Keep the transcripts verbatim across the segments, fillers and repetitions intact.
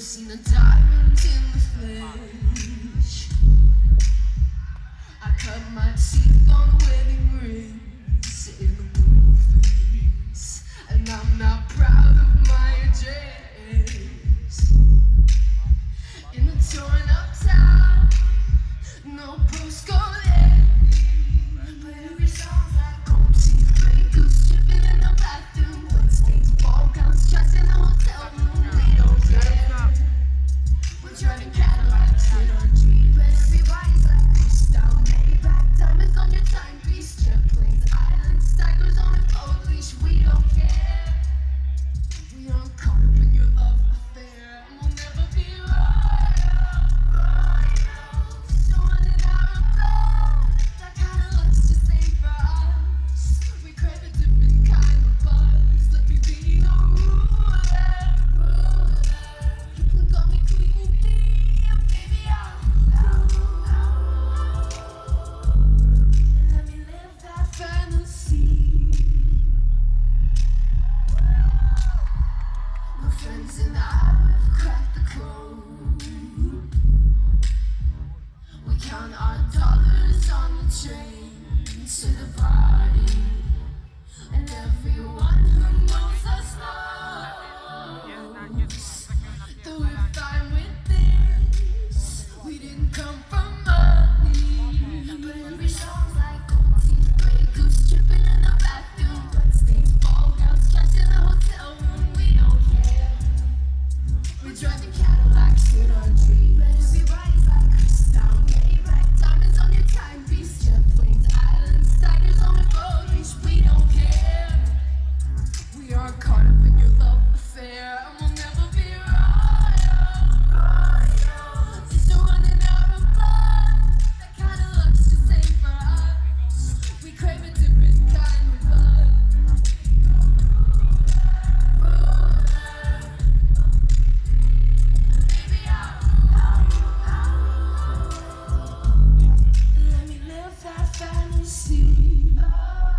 seen a diamond in the flesh. I cut my teeth on wedding rings in the movies, and I'm not proud of my address. In the torn up town, no postcode envy, but every song's like gold teeth, gray goose dripping in the bathroom, bloodstains, ball gowns, stress in the hotel room. We don't care. We're driving Cadillacs in our Jeep, but everybody's like crystal, Maybach, diamonds on your timepiece, jet planes, islands, tigers on a gold leash. We don't care. We aren't caught up in your love affair, and we'll never be royal, royal. So running out of blood, that kind of luck's just ain't for us. We crave a different kind of buzz. Let me be the ruler, ruler. You can call me queen bee, and baby I'll, I'll, I'll. And let me live that fantasy. My friends and I have cracked the code. We count our dollars on the train to the party, and everyone who knows us knows that we're fine with this. We didn't come from money, but every song's like gold teeth, gray goose dripping in the bathroom, bloodstains, ball gowns, stress in the hotel room. We don't care. We're driving Cadillacs in our dreams, but everybody's like crystal, Maybach, diamonds on your timepiece, jet planes, islands, tigers on a gold leash. We don't care. We aren't caught up in your love affair, and we'll never be royal, royal. Just a running out of blood, that kind of luck's just ain't for us. We crave a different kind of love. Baby, I'll, I'll, I'll. Let me live that fantasy. Oh,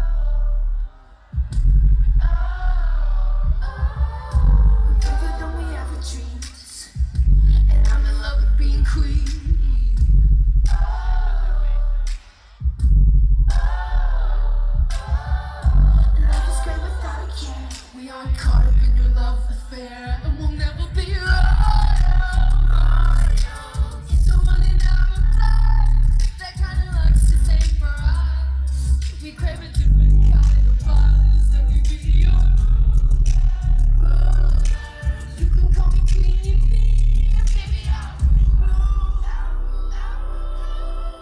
oh, oh. We're bigger than we ever dreamed, and I'm in love with being queen. Oh, oh, oh. Life is great without a care. We aren't caught up in your love affair, and we'll never be royal, royal. So running out of blood, that kind of luck's just ain't for us. We crave a different kind of buzz. Let me be your ruler. You can call me queen bee, and baby I'll rule, I'll, I'll.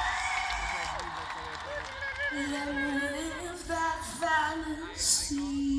Let me live that fantasy.